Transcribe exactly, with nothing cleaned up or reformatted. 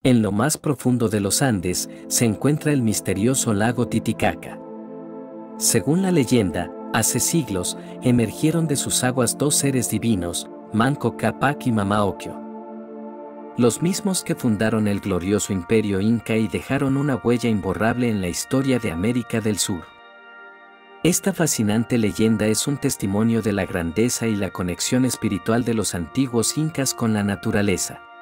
En lo más profundo de los Andes se encuentra el misterioso lago Titicaca. Según la leyenda, hace siglos emergieron de sus aguas dos seres divinos, Manco Cápac y Mama Ocllo. Los mismos que fundaron el glorioso imperio inca y dejaron una huella imborrable en la historia de América del Sur. Esta fascinante leyenda es un testimonio de la grandeza y la conexión espiritual de los antiguos incas con la naturaleza.